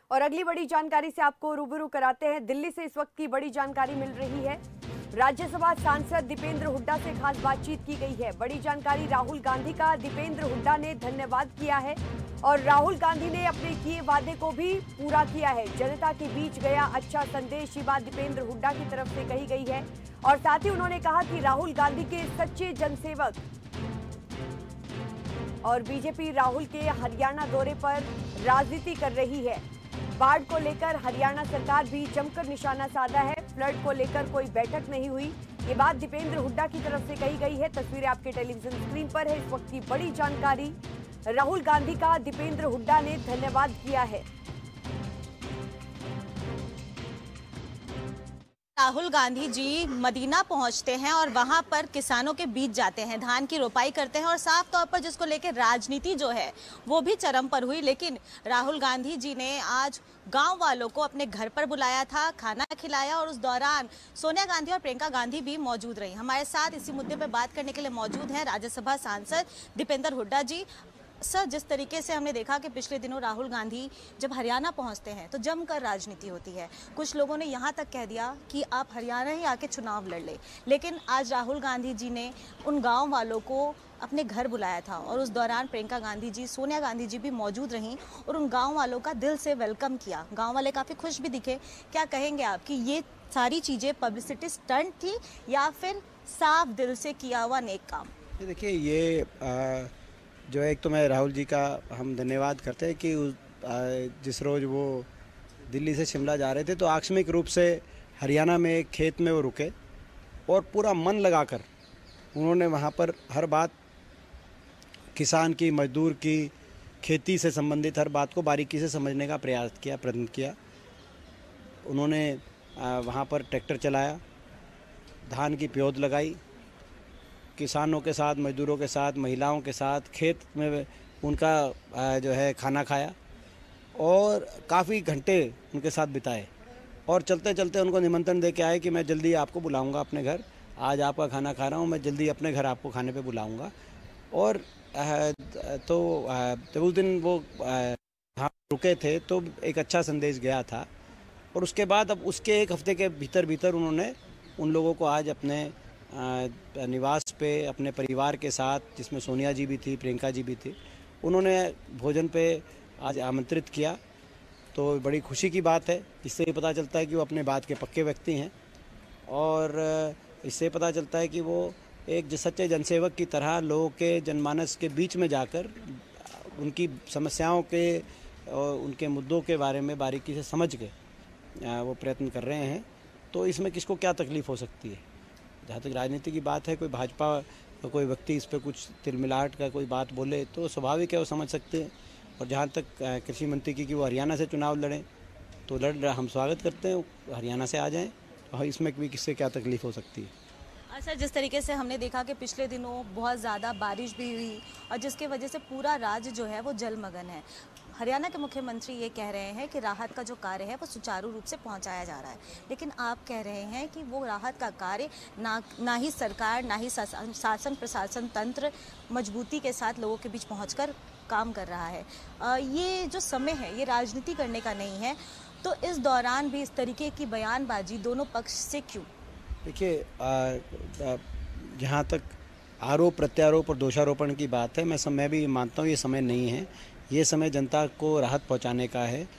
और अगली बड़ी जानकारी से आपको रूबरू कराते हैं। दिल्ली से इस वक्त की बड़ी जानकारी मिल रही है। राज्यसभा सांसद दीपेंद्र हुड्डा से खास बातचीत की गई है। बड़ी जानकारी राहुल गांधी का दीपेंद्र हुड्डा ने धन्यवाद किया है और राहुल गांधी ने अपने किए वादे को भी पूरा किया है। जनता के बीच गया अच्छा संदेश, ये बात दीपेंद्र हुड्डा की तरफ से कही गई है। और साथ ही उन्होंने कहा कि राहुल गांधी के सच्चे जनसेवक और बीजेपी राहुल के हरियाणा दौरे पर राजनीति कर रही है। बाढ़ को लेकर हरियाणा सरकार भी जमकर निशाना साधा है। फ्लड को लेकर कोई बैठक नहीं हुई, ये बात दीपेंद्र हुड्डा की तरफ से कही गई है। तस्वीरें आपके टेलीविजन स्क्रीन पर है। इस वक्त की बड़ी जानकारी, राहुल गांधी का दीपेंद्र हुड्डा ने धन्यवाद किया है। राहुल गांधी जी मदीना पहुंचते हैं और वहां पर किसानों के बीच जाते हैं, धान की रोपाई करते हैं और साफ तौर पर जिसको लेकर राजनीति जो है वो भी चरम पर हुई। लेकिन राहुल गांधी जी ने आज गांव वालों को अपने घर पर बुलाया था, खाना खिलाया और उस दौरान सोनिया गांधी और प्रियंका गांधी भी मौजूद रही। हमारे साथ इसी मुद्दे पर बात करने के लिए मौजूद हैं राज्यसभा सांसद दीपेंद्र हुड्डा जी। सर, जिस तरीके से हमने देखा कि पिछले दिनों राहुल गांधी जब हरियाणा पहुंचते हैं तो जमकर राजनीति होती है। कुछ लोगों ने यहां तक कह दिया कि आप हरियाणा ही आके चुनाव लड़ ले। लेकिन आज राहुल गांधी जी ने उन गांव वालों को अपने घर बुलाया था और उस दौरान प्रियंका गांधी जी, सोनिया गांधी जी भी मौजूद रहीं और उन गाँव वालों का दिल से वेलकम किया। गाँव वाले काफ़ी खुश भी दिखे। क्या कहेंगे आप कि ये सारी चीज़ें पब्लिसिटी स्टंट थी या फिर साफ दिल से किया हुआ नेक काम? देखिए, ये जो है, एक तो मैं राहुल जी का हम धन्यवाद करते हैं कि जिस रोज़ वो दिल्ली से शिमला जा रहे थे तो आकस्मिक रूप से हरियाणा में एक खेत में वो रुके और पूरा मन लगाकर उन्होंने वहाँ पर हर बात, किसान की, मजदूर की, खेती से संबंधित हर बात को बारीकी से समझने का प्रयास किया, प्रयत्न किया। उन्होंने वहाँ पर ट्रैक्टर चलाया, धान की प्योद लगाई, किसानों के साथ, मजदूरों के साथ, महिलाओं के साथ खेत में उनका जो है खाना खाया और काफ़ी घंटे उनके साथ बिताए। और चलते चलते उनको निमंत्रण दे के आए कि मैं जल्दी आपको बुलाऊंगा अपने घर, आज आपका खाना खा रहा हूं, मैं जल्दी अपने घर आपको खाने पे बुलाऊंगा। और तो उस दिन वो वहाँ रुके थे तो एक अच्छा संदेश गया था। और उसके बाद अब उसके एक हफ्ते के भीतर भीतर उन्होंने उन लोगों को आज अपने निवास पे अपने परिवार के साथ, जिसमें सोनिया जी भी थी, प्रियंका जी भी थी, उन्होंने भोजन पे आज आमंत्रित किया। तो बड़ी खुशी की बात है। इससे ये पता चलता है कि वो अपने बात के पक्के व्यक्ति हैं और इससे पता चलता है कि वो एक सच्चे जनसेवक की तरह लोगों के जनमानस के बीच में जाकर उनकी समस्याओं के और उनके मुद्दों के बारे में बारीकी से समझ के वो प्रयत्न कर रहे हैं। तो इसमें किसको क्या तकलीफ़ हो सकती है? जहाँ तक राजनीति की बात है, कोई भाजपा का कोई व्यक्ति इस पर कुछ तिलमिलाहट का कोई बात बोले तो स्वाभाविक है, वो समझ सकते हैं। और जहाँ तक कृषि मंत्री की कि वो हरियाणा से चुनाव लड़ें तो हम स्वागत करते हैं, हरियाणा से आ जाएं। और इसमें भी किससे क्या तकलीफ़ हो सकती है? सर, जिस तरीके से हमने देखा कि पिछले दिनों बहुत ज़्यादा बारिश भी हुई और जिसके वजह से पूरा राज्य जो है वो जलमग्न है। हरियाणा के मुख्यमंत्री ये कह रहे हैं कि राहत का जो कार्य है वो सुचारू रूप से पहुंचाया जा रहा है, लेकिन आप कह रहे हैं कि वो राहत का कार्य ना ही सरकार, ना ही शासन प्रशासन तंत्र मजबूती के साथ लोगों के बीच पहुंचकर काम कर रहा है। ये जो समय है ये राजनीति करने का नहीं है, तो इस दौरान भी इस तरीके की बयानबाजी दोनों पक्ष से क्यों? देखिए, जहाँ तक आरोप प्रत्यारोप और दोषारोपण की बात है, मैं भी मानता हूँ ये समय नहीं है। ये समय जनता को राहत पहुँचाने का है।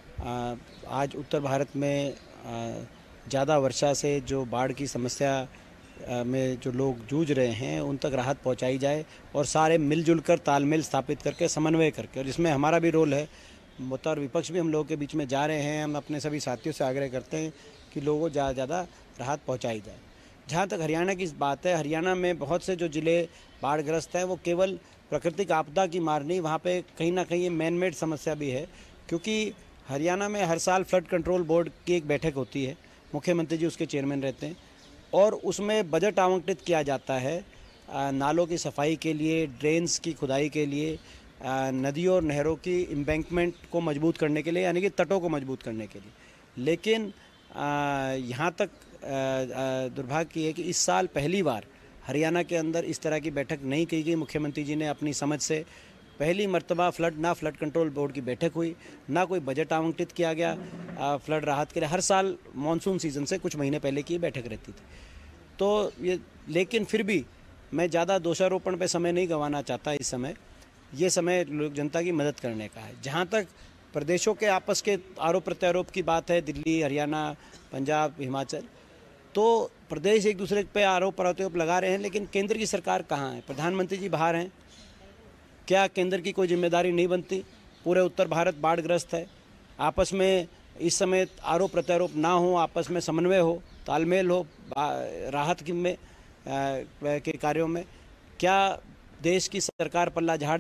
आज उत्तर भारत में ज़्यादा वर्षा से जो बाढ़ की समस्या में जो लोग जूझ रहे हैं उन तक राहत पहुँचाई जाए और सारे मिलजुल कर तालमेल स्थापित करके, समन्वय करके, और इसमें हमारा भी रोल है। मुद्दा और विपक्ष भी हम लोगों के बीच में जा रहे हैं। हम अपने सभी साथियों से आग्रह करते हैं कि लोगों को ज़्यादा ज़्यादा राहत पहुँचाई जाए। जहाँ तक हरियाणा की बात है, हरियाणा में बहुत से जो ज़िले बाढ़ग्रस्त हैं वो केवल प्राकृतिक आपदा की मार नहीं, वहाँ पे कहीं ना कहीं मैन मेड समस्या भी है। क्योंकि हरियाणा में हर साल फ्लड कंट्रोल बोर्ड की एक बैठक होती है, मुख्यमंत्री जी उसके चेयरमैन रहते हैं और उसमें बजट आवंटित किया जाता है नालों की सफाई के लिए, ड्रेन्स की खुदाई के लिए, नदियों और नहरों की एम्बैंकमेंट को मजबूत करने के लिए, यानी कि तटों को मजबूत करने के लिए। लेकिन यहाँ तक दुर्भाग्य है कि इस साल पहली बार हरियाणा के अंदर इस तरह की बैठक नहीं की गई। मुख्यमंत्री जी ने अपनी समझ से पहली मर्तबा फ्लड कंट्रोल बोर्ड की बैठक हुई, ना कोई बजट आवंटित किया गया फ्लड राहत के लिए। हर साल मानसून सीज़न से कुछ महीने पहले की बैठक रहती थी। तो ये, लेकिन फिर भी मैं ज़्यादा दोषारोपण पे समय नहीं गंवाना चाहता। इस समय ये समय लोक जनता की मदद करने का है। जहाँ तक प्रदेशों के आपस के आरोप प्रत्यारोप की बात है, दिल्ली, हरियाणा, पंजाब, हिमाचल, तो प्रदेश एक दूसरे पे आरोप प्रत्यारोप लगा रहे हैं, लेकिन केंद्र की सरकार कहाँ है? प्रधानमंत्री जी बाहर हैं। क्या केंद्र की कोई जिम्मेदारी नहीं बनती? पूरे उत्तर भारत बाढ़ग्रस्त है। आपस में इस समय आरोप प्रत्यारोप ना हो, आपस में समन्वय हो, तालमेल हो राहत के कार्यों में। क्या देश की सरकार पल्ला झाड़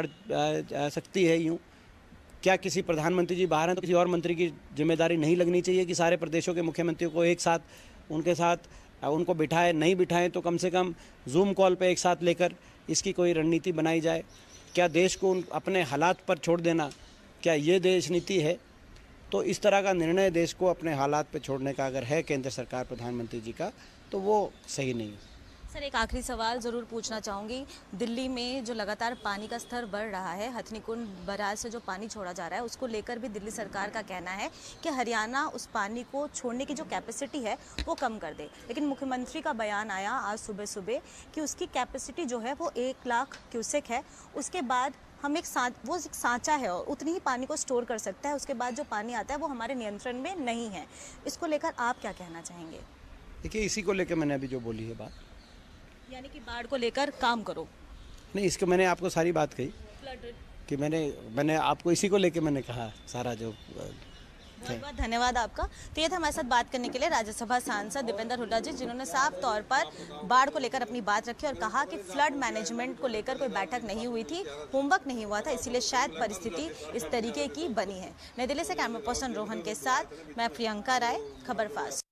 सकती है यूँ? क्या किसी प्रधानमंत्री जी बाहर हैं तो किसी और मंत्री की जिम्मेदारी नहीं लगनी चाहिए कि सारे प्रदेशों के मुख्यमंत्रियों को एक साथ उनके साथ उनको बिठाए? नहीं बिठाएं तो कम से कम जूम कॉल पे एक साथ लेकर इसकी कोई रणनीति बनाई जाए। क्या देश को अपने हालात पर छोड़ देना, क्या ये देश नीति है? तो इस तरह का निर्णय देश को अपने हालात पर छोड़ने का अगर है केंद्र सरकार प्रधानमंत्री जी का, तो वो सही नहीं है। सर, एक आखिरी सवाल ज़रूर पूछना चाहूँगी। दिल्ली में जो लगातार पानी का स्तर बढ़ रहा है, हथनीकुंड बैराज से जो पानी छोड़ा जा रहा है, उसको लेकर भी दिल्ली सरकार का कहना है कि हरियाणा उस पानी को छोड़ने की जो कैपेसिटी है वो कम कर दे। लेकिन मुख्यमंत्री का बयान आया आज सुबह सुबह कि उसकी कैपेसिटी जो है वो 1 लाख क्यूसेक है। उसके बाद हम एक सांचा है और उतनी ही पानी को स्टोर कर सकता है। उसके बाद जो पानी आता है वो हमारे नियंत्रण में नहीं है। इसको लेकर आप क्या कहना चाहेंगे? देखिए, इसी को लेकर मैंने अभी जो बोली है बात, यानी कि बाढ़ को लेकर काम करो। नहीं, इसको मैंने आपको सारी बात कही कि मैंने आपको इसी को लेके मैंने कहा सारा जो। बहुत बहुत धन्यवाद आपका। तो ये था हमारे साथ बात करने के लिए राज्यसभा सांसद दीपेंद्र हुड्डा जी, जिन्होंने साफ तौर पर बाढ़ को लेकर अपनी बात रखी और कहा कि फ्लड मैनेजमेंट को लेकर कोई बैठक नहीं हुई थी, होमवर्क नहीं हुआ था, इसीलिए शायद परिस्थिति इस तरीके की बनी है। नई दिल्ली से कैमरा पर्सन रोहन के साथ मैं प्रियंका राय, खबर फास्ट।